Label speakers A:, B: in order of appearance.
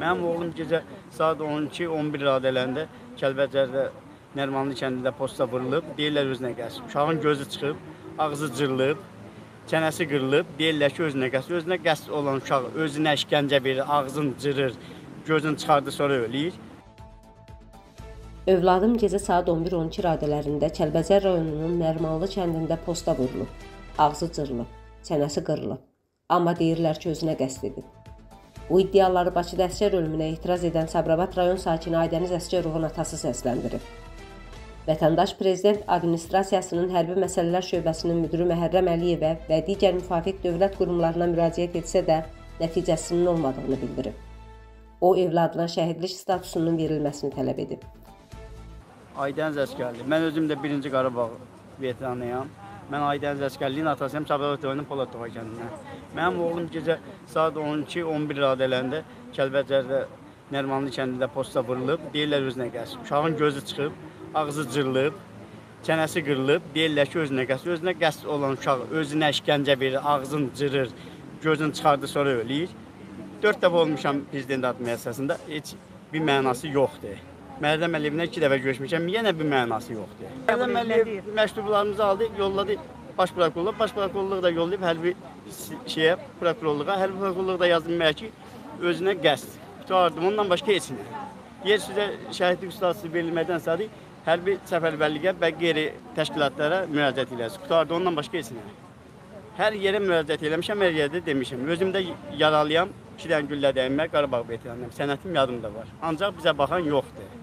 A: Mənim oğlum gecə saat 12-11 radələrində Kəlbəcərdə Nərmanlı kəndində posta vurulub, deyirlər özünə gəlsin. Uşağın gözü çıxıb, ağzı cırılıb, çənəsi qırılıb, deyirlər ki, özünə gəlsin. Özünə qəsd olan uşaq özünə işgəncə verir, ağzını cırır, gözünü çıxardı, sonra ölür.
B: Övladım gecə saat 11-12 radələrində Kəlbəcər rayonunun Nərmanlı kəndində posta vurulub, ağzı cırılıb, çənəsi qırılıb. Amma deyirlər ki, özünə qəsd edib. Bu iddiaları Bakıda əsgər ölümünə etiraz edən Sabirabad rayon sakini Aydəniz Əsgərovun atası səsləndirib. Vətəndaş Prezident Administrasiyasının Hərbi Məsələlər Şöbəsinin müdiri Məhərrəm Əliyevə və digər müvafiq dövlət qurumlarına müraciət etsə də nəticəsinin olmadığını bildirib. O, evladına şəhidlik statusunun verilməsini tələb edib.
A: Aydəniz Əsgərliyi. Mən özüm də 1-ci Qarabağ veteranıyam. Mən Aydəniz Əsgərliyin atasıyam, Sabirabad rayonunun Poladova kəndindən. Mənim oğlum gecə saat 12-11 radələrində Kəlbəcərdə Nərmanlı kəndində posta vurulub, deyirlər özünə gəlsin. Uşağın gözü çıxıb, ağzı cırılıb, çənəsi qırılıb, deyirlər ki, özünə gəlsin. Özünə qəsd olan uşaq özünə işgəncə verir, ağzını cırır, gözünü çıxardı, sonra ölür. 4 dəfə olmuşam Prezident Administrasiyasında, heç bir mənası yoxdur. Məhərrəm Əliyevlə 2 dəfə görüşmüşəm, yenə bir mənası yoxdur. Məhərrəm Əliyev məktublarımızı aldı, yolladı baş prokurorluğa. Baş prokurorluq da yollayıb hərbi prokurorluğa. Hərbi prokurorluq da yazdım ki, özünə qəsd. Tutardım, ondan başqa heç nə. Yer sizə şəhidlik statusu verilməkdən sonra hərbi səfərbərliyə və qeyri təşkilatlara müraciət eləsin. Tutardı, ondan başqa heç nə. Hər yerə müraciət eləmişəm, hər yerdə demişəm. Özümdə yaralıyam, 2 dənə güllə dəyinmək, Qarabağ veteranıyam. Sənətim yadımda var. Ancaq bizə baxan yoxdur.